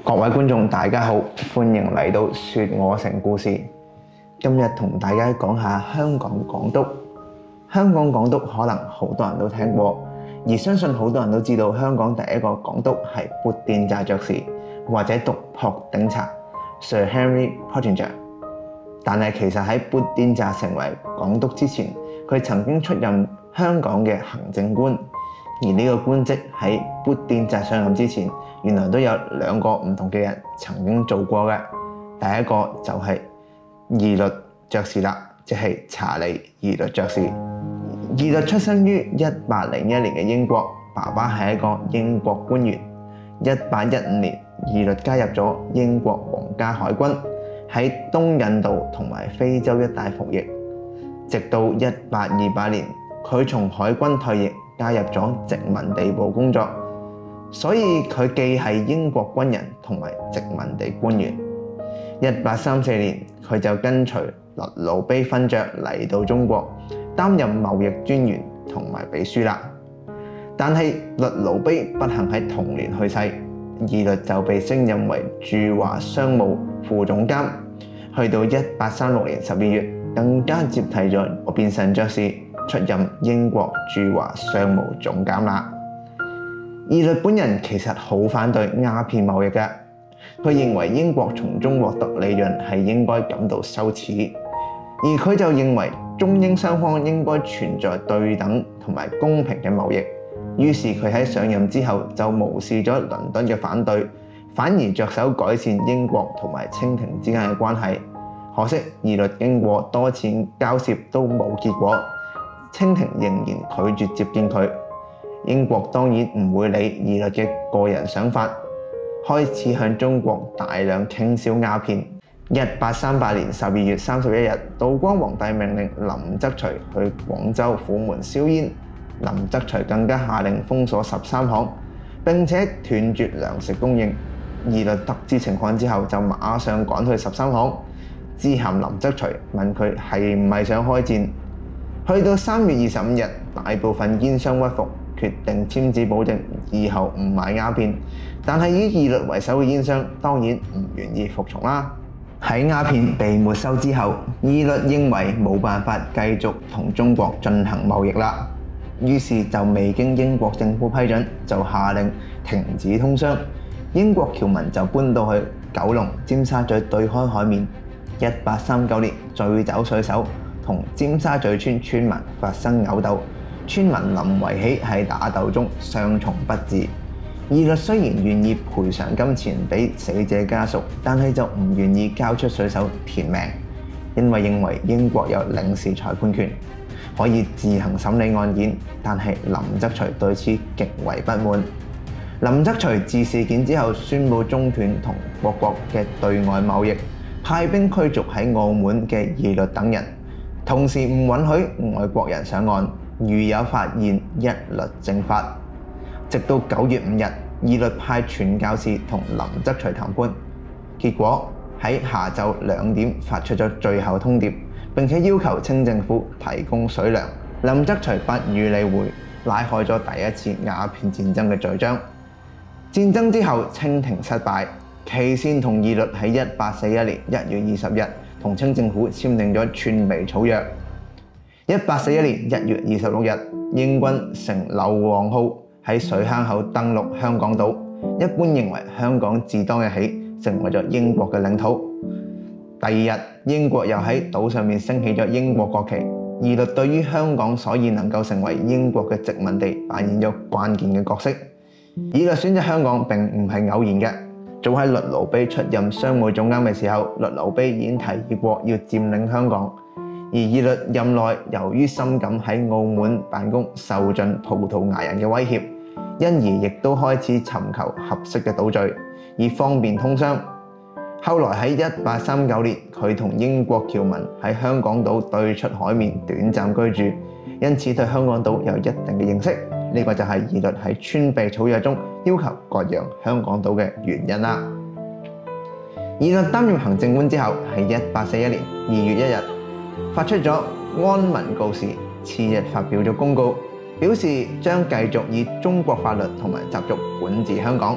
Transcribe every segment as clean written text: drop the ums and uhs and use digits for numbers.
各位觀眾，大家好，歡迎嚟到說我城故事。今日同大家講下香港港督。香港港督可能好多人都聽過，而相信好多人都知道香港第一個港督係砵甸乍爵士，或者讀朴頂查 Sir Henry Pottinger。但係其實喺砵甸乍成為港督之前，佢曾經出任香港嘅行政官。而呢個官職喺砵甸乍上任之前，原來都有兩個唔同嘅人曾經做過嘅。第一個就係義律爵士啦，即係查理義律爵士。義律出生於1801年嘅英國，爸爸係一個英國官員。1815年，義律加入咗英國皇家海軍，喺東印度同埋非洲一帶服役，直到1828年，佢從海軍退役，加入咗殖民地部工作，所以佢既係英國軍人同埋殖民地官員。1834年，佢就跟隨律魯卑勳爵嚟到中國，擔任貿易專員同埋秘書啦。但係律魯卑不幸喺同年去世，義律就被升任為駐華商務副總監。去到1836年12月，更加接替咗羅便臣爵士，出任英國駐華商務總監啦。義律本人其實好反對鴉片貿易嘅，佢認為英國從中獲得利潤係應該感到羞恥，而佢就認為中英雙方應該存在對等同埋公平嘅貿易。於是佢喺上任之後就無視咗倫敦嘅反對，反而着手改善英國同埋清廷之間嘅關係。可惜義律經過多次交涉都冇結果，清廷仍然拒絕接見佢。英國當然唔會理義律嘅個人想法，開始向中國大量傾銷鴉片。1838年12月31日，道光皇帝命令林則徐去廣州虎門銷煙。林則徐更加下令封鎖13行，並且斷絕糧食供應。義律得知情況之後，就馬上趕去13行，致函林則徐問佢係唔係想開戰。去到3月25日，大部分煙商屈服，決定簽字保證以後唔買鴉片。但係以義律為首嘅煙商當然唔願意服從啦。喺鴉片被沒收之後，義律認為冇辦法繼續同中國進行貿易啦，於是就未經英國政府批准，就下令停止通商。英國僑民就搬到去九龍尖沙咀對開海面。1839年，醉酒水手同尖沙咀村村民發生毆鬥，村民林維喜喺打鬥中傷重不治。義律雖然願意賠償金錢俾死者家屬，但係就唔願意交出水手填命，因為認為英國有領事裁判權，可以自行審理案件。但係林則徐對此極為不滿。林則徐自事件之後宣布中斷同各國嘅對外貿易，派兵驅逐喺澳門嘅義律等人，同時唔允許外國人上岸，如有發現一律正法。直到9月5日，義律派傳教士同林則徐談判，結果喺下晝2點發出咗最後通牒，並且要求清政府提供水糧。林則徐不予理會，拉開咗第一次鴉片戰爭嘅序章。戰爭之後，清廷失敗，期善同義律喺1841年1月20日同清政府簽訂咗串微草約。1841年1月26日，英軍乘硫磺號喺水坑口登陸香港島，一般認為香港自當日起成為咗英國嘅領土。第二日，英國又喺島上面升起咗英國國旗。義律對於香港所以能夠成為英國嘅殖民地扮演咗關鍵嘅角色。義律選擇香港並唔係偶然嘅，早喺律魯卑出任商務總監嘅時候，律魯卑已經提議過要佔領香港。而義律任內，由於深感喺澳門辦公受盡葡萄牙人嘅威脅，因而亦都開始尋求合適嘅島嶼，以方便通商。後來喺1839年，佢同英國僑民喺香港島對出海面短暫居住，因此對香港島有一定嘅認識。呢個就係義律喺川備草約中要求割讓香港島嘅原因啦。義律擔任行政官之後，喺1841年2月1日發出咗安民告示，次日發表咗公告，表示將繼續以中國法律同埋習俗管治香港。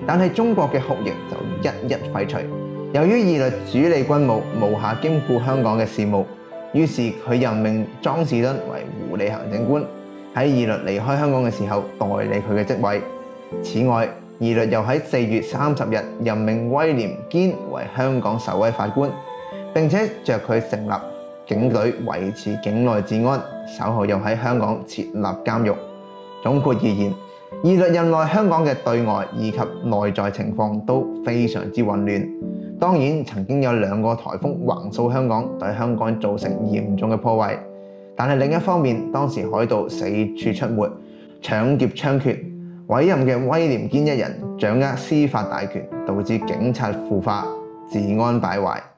但係中國嘅酷刑就一一廢除。由於義律主理軍務，無暇兼顧香港嘅事務，於是佢任命莊士敦為狐狸行政官，喺義律離開香港嘅時候代理佢嘅職位。此外，義律又喺4月30日任命威廉堅為香港首位法官，並且著佢成立警隊維持境內治安，稍後又喺香港設立監獄。總括而言，義律任內香港嘅對外以及內在情況都非常之混亂。當然曾經有2個颱風橫掃香港，對香港造成嚴重嘅破壞。但係另一方面，當時海盜四處出沒，搶劫猖獗，委任嘅威廉堅一人掌握司法大權，導致警察腐化、治安敗壞。